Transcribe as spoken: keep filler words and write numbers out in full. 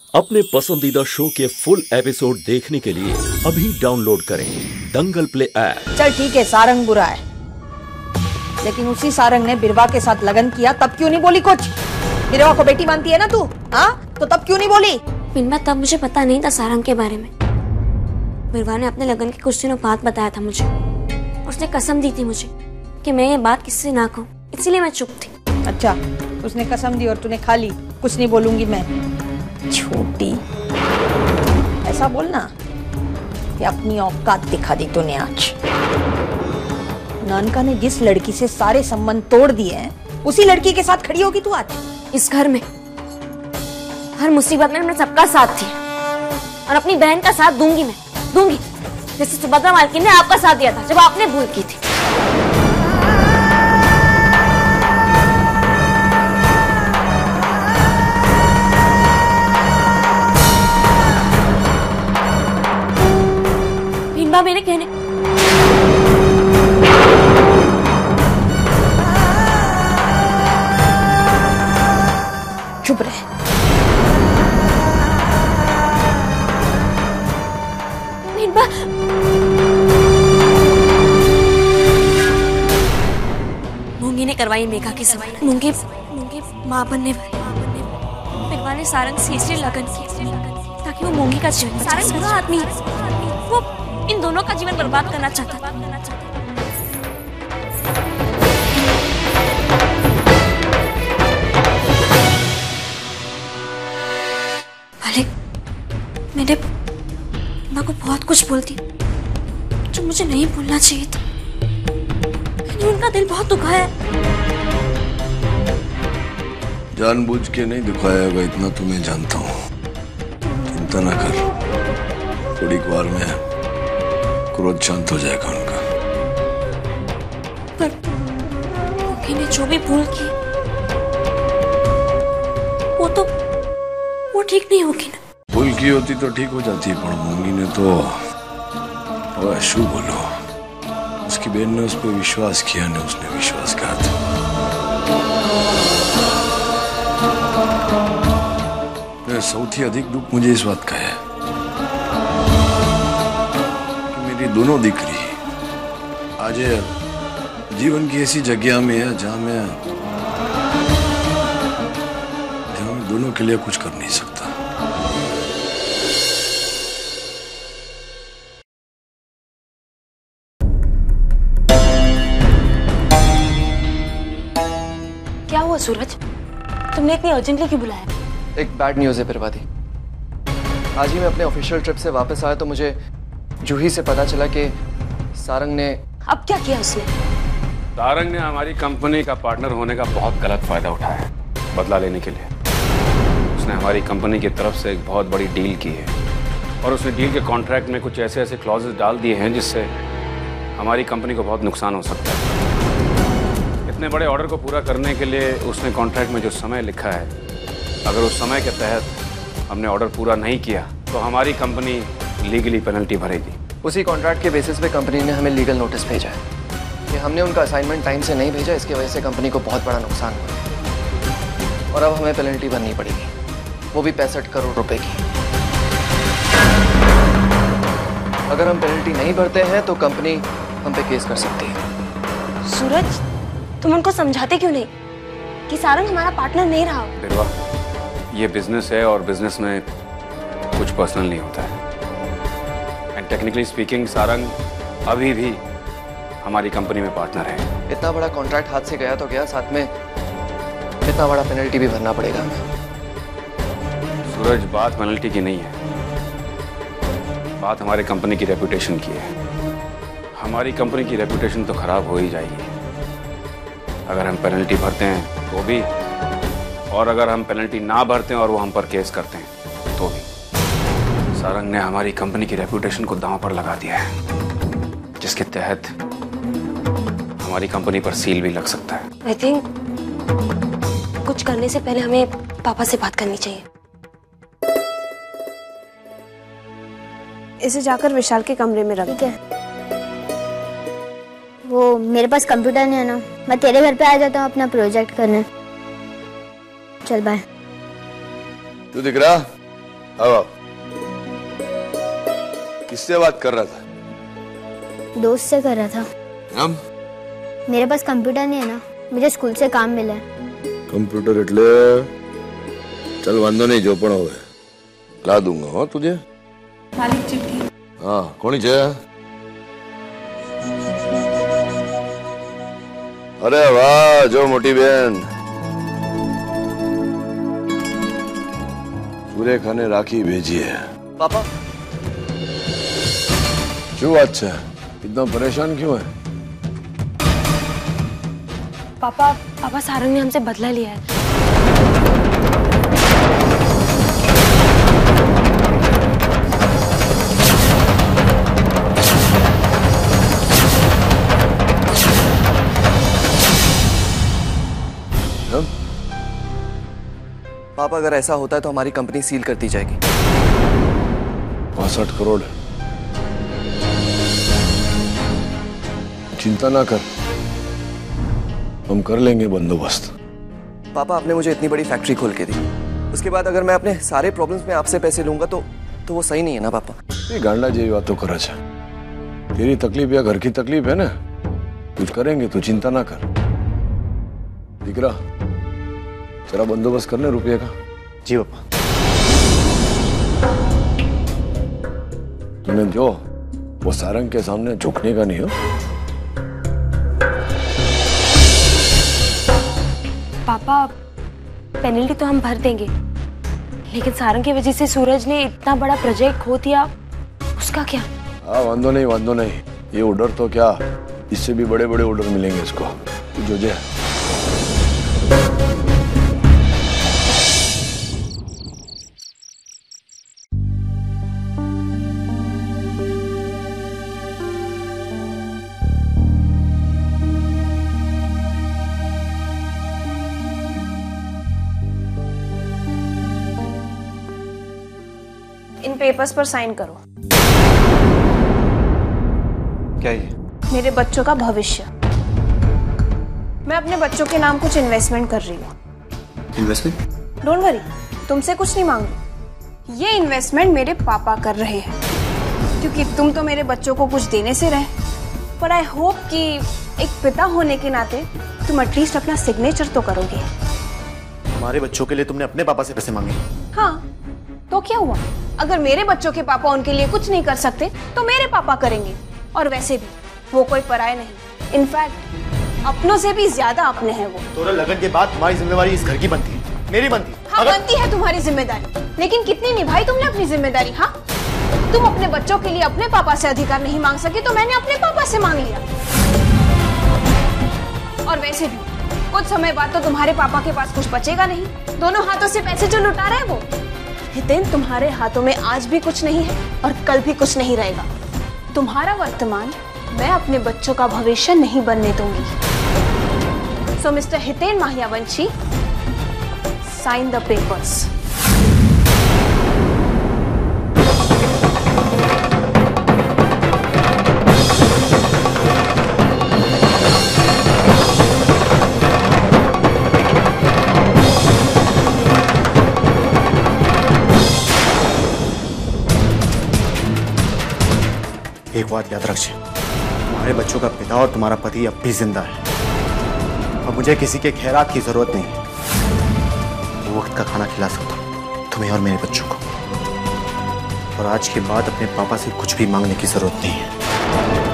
अपने पसंदीदा शो के फुल एपिसोड देखने के लिए अभी डाउनलोड करें दंगल प्ले ऐप। चल ठीक है, सारंग बुरा है, लेकिन उसी सारंग ने बिरवा के साथ लगन किया, तब क्यों नहीं बोली कुछ? बिरवा को बेटी मानती है ना तू, हाँ? तो तब क्यों नहीं बोली? बिरवा, तब मुझे पता नहीं था सारंग के बारे में। बिरवा ने अपने लगन के कुछ दिनों बाद बताया था मुझे। उसने कसम दी थी मुझे कि मैं ये बात किससे ना कहूँ, इसीलिए मैं चुप थी। अच्छा, उसने कसम दी और तूने खा ली? कुछ नहीं बोलूंगी मैं। छोटी, ऐसा बोलना कि अपनी औकात दिखा दी तूने आज। नानका ने जिस लड़की से सारे संबंध तोड़ दिए हैं, उसी लड़की के साथ खड़ी होगी तू आज? इस घर में हर मुसीबत में मैं सबका साथ थी और अपनी बहन का साथ दूंगी, मैं दूंगी, जैसे सुभद्रा मालकिन ने आपका साथ दिया था जब आपने भूल की थी। भीमा मेरे कहने चुप रहे। भीमा, मूंगी ने करवाई मेघा की सवाई। मूंगी मूंगी माँ बनने वाली। बिरवा ने सारंग से इसलिए लगन की ताकि वो मूंगी का जीवन। सारंग बुरा आदमी है, वो इन दोनों का जीवन बर्बाद करना चाहता था। मालिक, मैंने माँ को बहुत कुछ बोलती जो मुझे नहीं बोलना चाहिए था। मैंने उनका दिल बहुत दुखाया। जानबूझ के नहीं दुखाया होगा, इतना तो मैं जानता हूँ। चिंता ना कर, थोड़ी बार में क्रोध शांत हो जाएगा उनका। पर मूंगी ने जो भी भूल की वो तो वो ठीक नहीं होगी ना? भूल की होती तो ठीक हो जाती, पर मूंगी ने तो शू बोलो, उसकी बहन ने उस पर विश्वास किया, ने उसने विश्वासघात। सौथी अधिक दुख मुझे इस बात का है कि मेरी दोनों दिकरी आज जीवन की ऐसी जगह में है जहां मैं जहां मैं दोनों के लिए कुछ कर नहीं सकता। क्या हुआ सूरज, तुमने इतनी अर्जेंटली क्यों बुलाया? एक बैड न्यूज़ है बिरवा दी। आज ही मैं अपने ऑफिशियल ट्रिप से वापस आया तो मुझे जूही से पता चला कि सारंग ने। अब क्या किया उसने? सारंग ने हमारी कंपनी का पार्टनर होने का बहुत गलत फायदा उठाया है, बदला लेने के लिए। उसने हमारी कंपनी की तरफ से एक बहुत बड़ी डील की है और उसने डील के कॉन्ट्रैक्ट में कुछ ऐसे ऐसे क्लॉजेस डाल दिए हैं जिससे हमारी कंपनी को बहुत नुकसान हो सकता है। इतने बड़े ऑर्डर को पूरा करने के लिए उसने कॉन्ट्रैक्ट में जो समय लिखा है, अगर उस समय के तहत हमने ऑर्डर पूरा नहीं किया तो हमारी कंपनी लीगली पेनल्टी भरेगी। उसी कॉन्ट्रैक्ट के बेसिस पे कंपनी ने हमें लीगल नोटिस भेजा है कि हमने उनका असाइनमेंट टाइम से नहीं भेजा, इसकी वजह से कंपनी को बहुत बड़ा नुकसान हुआ और अब हमें पेनल्टी भरनी पड़ेगी, वो भी पैंसठ करोड़ रुपए की। अगर हम पेनल्टी नहीं भरते हैं तो कंपनी हम पे केस कर सकती है। सूरज, तुम उनको समझाते क्यों नहीं कि सारंग हमारा पार्टनर नहीं रहा? बिरवा, ये बिजनेस है और बिजनेस में कुछ पर्सनल नहीं होता है। एंड टेक्निकली स्पीकिंग सारंग अभी भी हमारी कंपनी में पार्टनर है। इतना बड़ा कॉन्ट्रैक्ट हाथ से गया तो गया, साथ में इतना बड़ा पेनल्टी भी भरना पड़ेगा हमें। सूरज, बात पेनल्टी की नहीं है, बात हमारे कंपनी की रेपुटेशन की है। हमारी कंपनी की रेपुटेशन तो खराब हो ही जाएगी अगर हम पेनल्टी भरते हैं तो भी, और अगर हम पेनल्टी ना भरते हैं और वो हम पर केस करते हैं तो भी। सारंग ने हमारी कंपनी की रेपुटेशन को दांव पर लगा दिया है, जिसके तहत हमारी कंपनी पर सील भी लग सकता है। आई थिंक कुछ करने से पहले हमें पापा से बात करनी चाहिए। इसे जाकर विशाल के कमरे में रख दे। वो मेरे पास कंप्यूटर नहीं है ना, मैं तेरे घर पे आ जाता हूँ अपना प्रोजेक्ट करने। चल बाय। तू दिख रहा अब आओ। किससे बात कर रहा था? दोस्त से कर रहा था। हम? मेरे पास कंप्यूटर नहीं है ना, मुझे स्कूल से काम मिला है। कंप्यूटर એટલે चल वांधो नहीं जो पण होवे ला दूंगा हो तुझे। मालिक चिट्ठी। हाँ कोनी छे? अरे वाह जो मोटी बहन सुरेखा ने राखी भेजी है। पापा क्यों बात है? इतना परेशान क्यों है? पापा पापा सारंग ने हमसे बदला लिया है। पापा अगर ऐसा होता है तो हमारी कंपनी सील कर दी जाएगी। बासठ करोड़ चिंता ना कर, हम कर लेंगे बंदोबस्त। पापा आपने मुझे इतनी बड़ी फैक्ट्री खोल के दी, उसके बाद अगर मैं अपने सारे प्रॉब्लम्स में आपसे पैसे लूंगा तो तो वो सही नहीं है ना पापा। ये गांडा जेवी बातों कर अच्छा। तेरी तकलीफ या घर की तकलीफ है ना, कुछ करेंगे तो चिंता ना कर। दिकरा जरा बंदोबस्त करने रुपये का। जी पापा। तूने जो वो सारंग के सामने झुकने का नहीं हो। पापा पेनल्टी तो हम भर देंगे, लेकिन सारंग की वजह से सूरज ने इतना बड़ा प्रोजेक्ट खो दिया, उसका क्या? हाँ वांधो नहीं वांधो नहीं, ये ऑर्डर तो क्या, इससे भी बड़े बड़े ऑर्डर मिलेंगे इसको। तू जो जे इन पेपर्स पर साइन करो। क्या ये? मेरे बच्चों का भविष्य। मैं अपने बच्चों के नाम कुछ इन्वेस्टमेंट कर रही हूँ। इन्वेस्टमेंट? डोंट वरी, तुमसे कुछ नहीं मांग रही। ये इन्वेस्टमेंट मेरे पापा कर रहे हैं, क्योंकि तुम तो मेरे बच्चों को कुछ देने से रहे, पर आई होप कि एक पिता होने के नाते तुम एटलीस्ट अपना सिग्नेचर तो करोगे। हमारे बच्चों के लिए तुमने अपने पापा से पैसे मांगे? हाँ, तो क्या हुआ? अगर मेरे बच्चों के पापा उनके लिए कुछ नहीं कर सकते तो मेरे पापा करेंगे। और वैसे भी वो कोई पराये नहीं, इनफैक्ट अपनों से भी ज्यादा अपने हैं वो। तोरा लगन के बाद तुम्हारी जिम्मेदारी इस घर की बनती है, मेरी बनती है। हाँ अगर... बनती है तुम्हारी जिम्मेदारी, लेकिन कितनी निभाई तुमने अपनी जिम्मेदारी? हाँ, तुम अपने बच्चों के लिए अपने पापा से अधिकार नहीं मांग सके तो मैंने अपने पापा से मांग लिया। और वैसे भी कुछ समय बाद तो तुम्हारे पापा के पास कुछ बचेगा नहीं, दोनों हाथों से पैसे जो लुटा रहे हैं वो। हितेन, तुम्हारे हाथों में आज भी कुछ नहीं है और कल भी कुछ नहीं रहेगा। तुम्हारा वर्तमान मैं अपने बच्चों का भविष्य नहीं बनने दूंगी। So mister Hiten Mahiyavanshi, sign the papers. एक बात याद रखिए, तुम्हारे बच्चों का पिता और तुम्हारा पति अब भी जिंदा है और मुझे किसी के खैरात की जरूरत नहीं है। तो वक्त का खाना खिला सकता हूँ तुम्हें और मेरे बच्चों को, और आज के बाद अपने पापा से कुछ भी मांगने की जरूरत नहीं है।